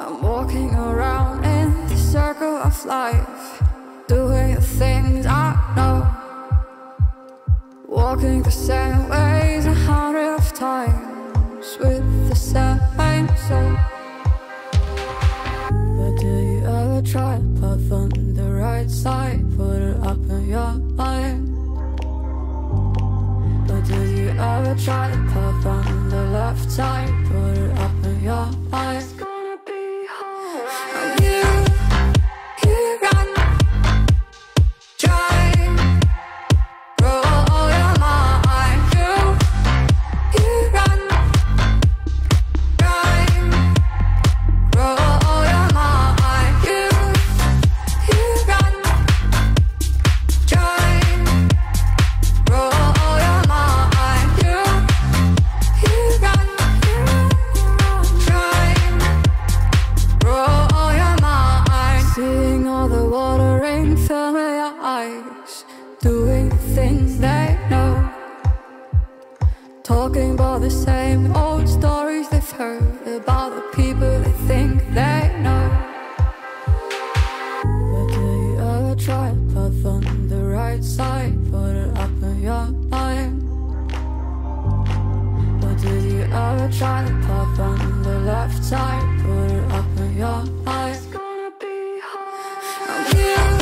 I'm walking around in the circle of life, doing the things I know, walking the same ways 100 of times with the same soul. But do you ever try to path on the right side, put it up in your mind? But do you ever try to path on the left side, put it up in your mind? Doing the things they know, talking about the same old stories they've heard about the people they think they know. But do you ever try to path on the right side, put it up in your mind? But do you ever try to path on the left side, put it up in your mind? It's gonna be hard. I'm here.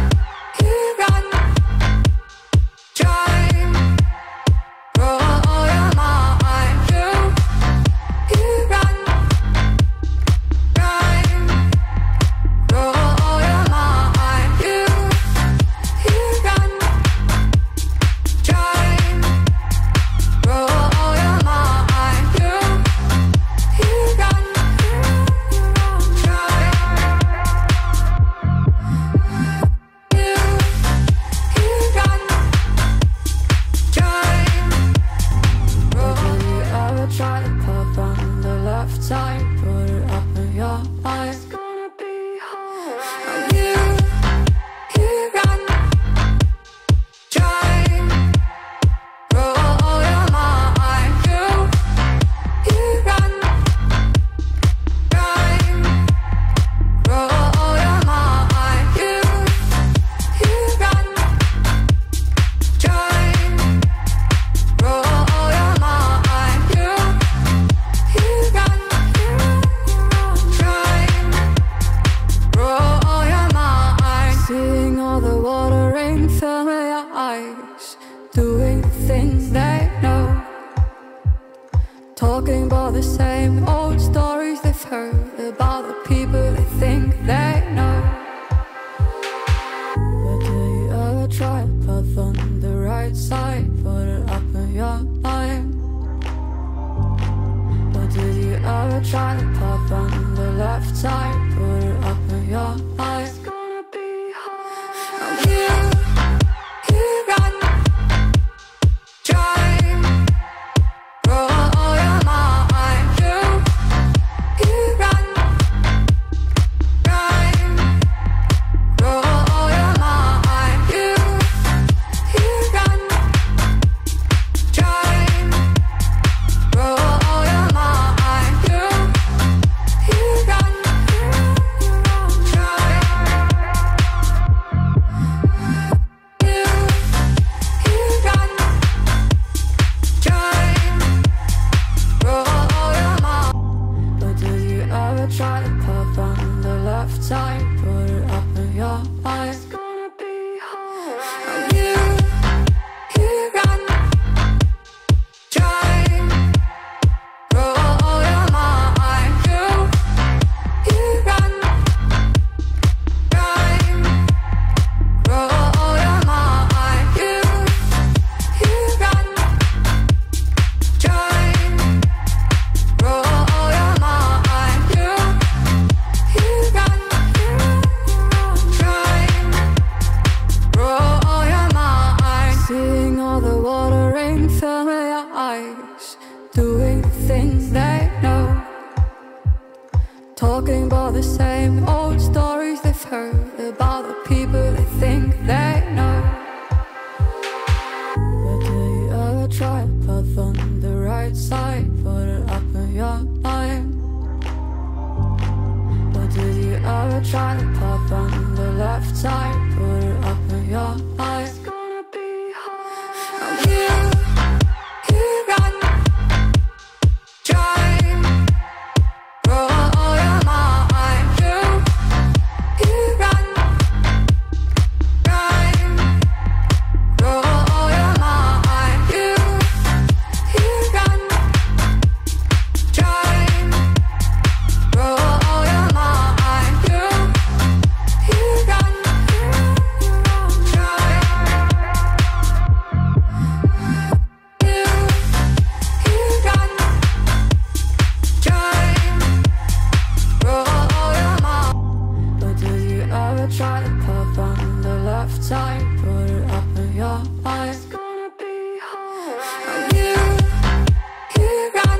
Try to pop on the left side, put it up in your mind. It's gonna be hard. I'm here, and try, roll your mind. You, and try, roll your mind. You, and try, roll your mind. Seeing all the watering fill your eyes, doing the things they know, talking about the same old stories they've heard about the people they think they know. But do you ever try to path on the right side, put it up in your mind? But do you ever try to path on the left side, put it up in your mind? I'm here, and try, roll your mind. You, and try, roll your mind. You, and try, roll your mind. You, and try. Try to pop on the left side, put it up in your mind. It's gonna be hard. I'm here, and try, roll your mind. You, and try, roll your mind. You, and try, roll your mind. Seeing all the watering fill your eyes, doing the things they know, talking about the same old stories they've heard about the people they think they know. But do you ever try to path on the right side, put it up in your mind? try to pop on the left side, put it up in your eye. It's gonna be hard. You run, drive, roll your mind. You run, drive, roll your mind. You run, drive, roll your mind. You run, drive. Try to pop on the left side, put it up in your eye. It's gonna be hard. You run,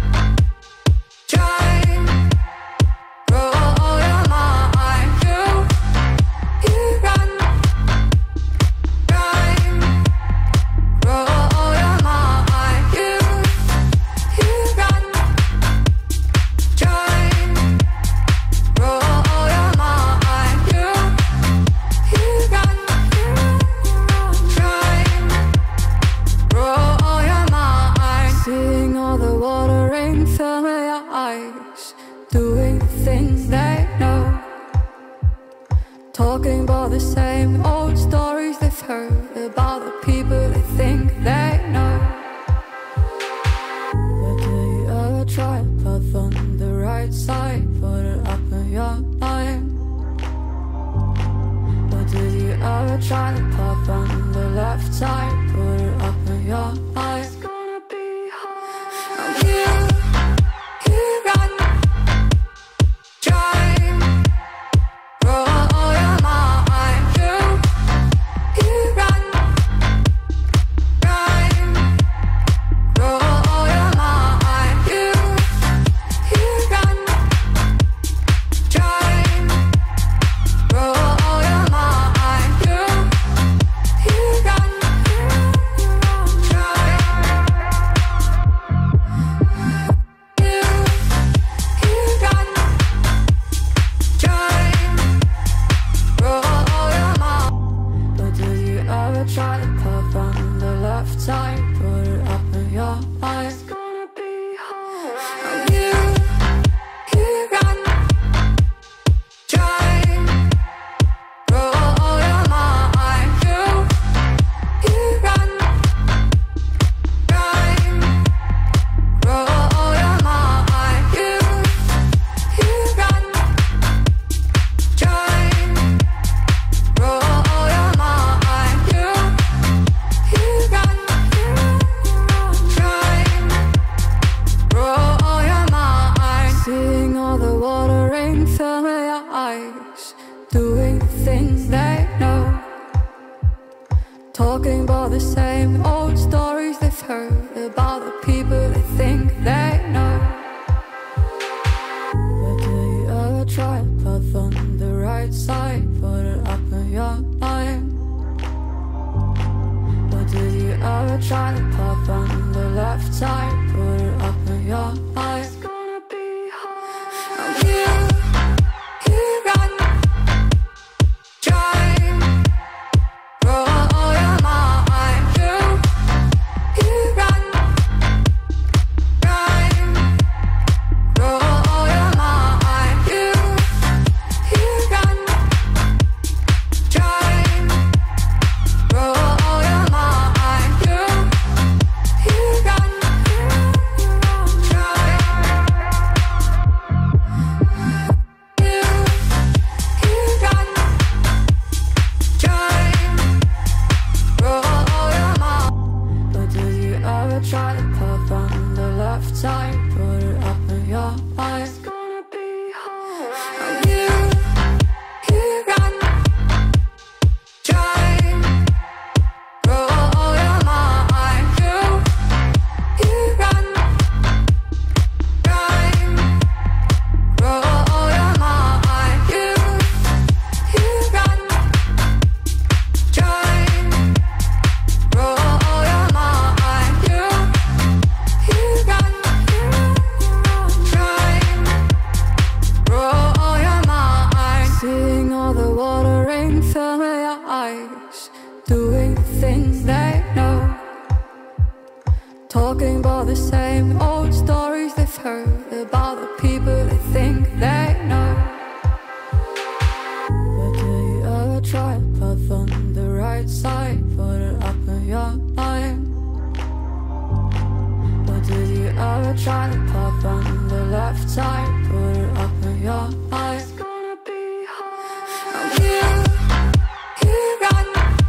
drive, roll your mind. You run, drive, roll your mind. You run, drive, roll your mind. Seeing all the watering fill your eyes, doing the things they know, talking about the same old stories they've heard about the people they think they know. But do you ever try to put on the right side, put it up in your mind? But do you ever try to pop on the left side, put it up in your eye? It's gonna be hard. You run, drive, roll your mind. You run, drive, roll your mind. You run, drive, roll your mind. You run, drive. But do you ever try to pop on the left side, put it up in your eye? It's gonna be hard. You run, drive, roll your mind. You run, drive, roll your mind. You run, drive, roll your mind. You run, drive, roll your mind. Seeing all the watering fill your eyes, doing the things they know, talking about the same old stories they've heard about the people they think they know. But do you ever try to put on the right side, put it up in your mind? But do you ever try to pop on the left side, put it up in your eye? It's gonna be hard. You run, drive, roll your mind. You run, drive, roll your mind. You run, drive, roll your mind. You run, drive. Try to pop on the left side, put it up in your eye. It's gonna be hard. You run, drive, roll your mind. You run, drive, roll your mind. You run, drive, roll your mind. talking about the same old stories they've heard about the people they think they know. But do you ever try to path on the right side, put it up in your mind? But did you ever try to path on the left side, put it up in your mind? It's gonna be hard. You run,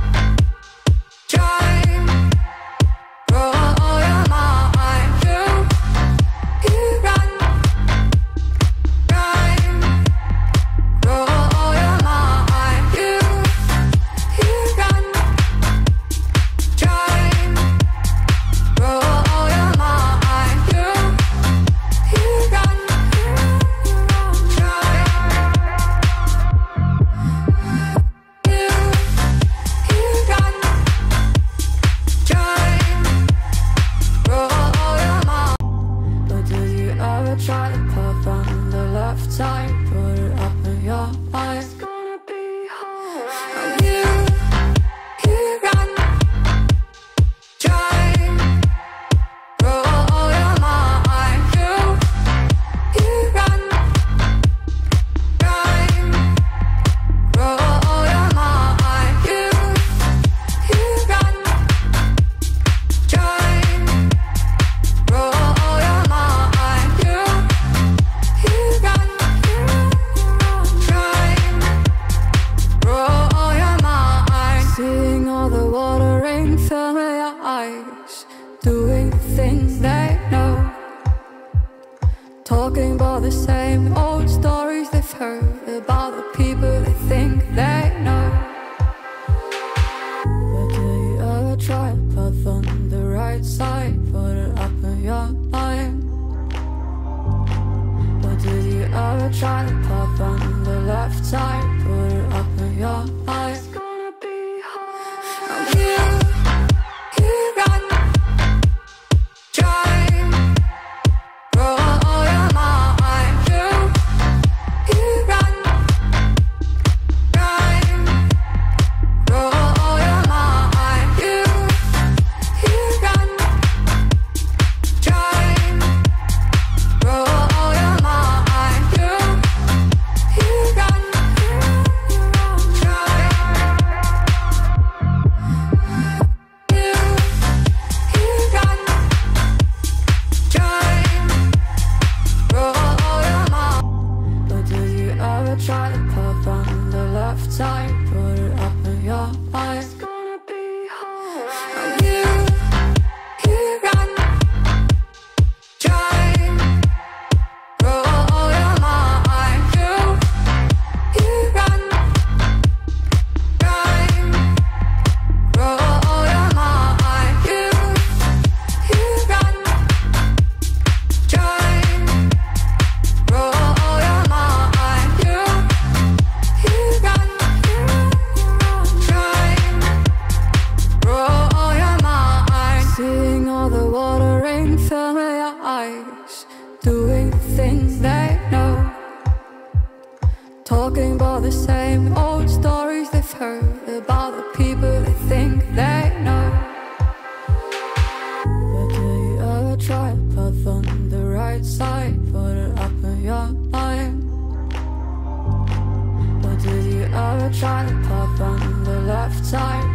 drive, roll your mind. You run, drive, roll your mind. You run, drive, roll your mind. You run, try to puff on the left side, put it up in your mind. It's gonna be hard. You run, drive, roll your mind. You run, drive, roll your mind. You run, drive, roll your mind. Seeing all the water rain fill your eyes, doing the things they know, talking about the same old stories they've heard about the people they think they know. But do you ever try to path on the right side, put it up in your mind? But did you ever try to path on the left side, put it up in your mind? It's gonna be hard. You run, drive, roll your mind. You run, drive, roll your mind. You run, drive, roll your mind. You run, drive. Try to puff on the left side, put it up in your mind. It's gonna be hard. You run, drive, roll your mind. You run, drive, roll your mind. You run, drive, roll your mind. Seeing all the water rain fill your eyes, doing the things they know, talking about the same old stories they've heard about the people they think they know. But do you ever try to path on the right side, put it up in your mind? But did you ever try to path on the left side,